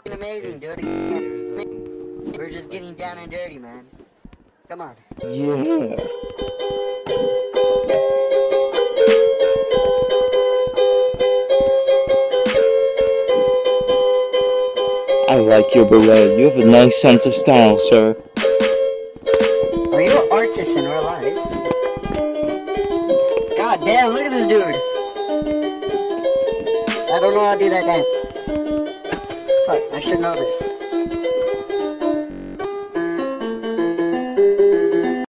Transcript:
amazing, dude. We're just getting down and dirty, man. Come on. Yeah. I like your beret. You have a nice sense of style, sir. Are you an artist in real life? God damn, look at this dude. I don't know how to do that dance. Fuck, I should know this.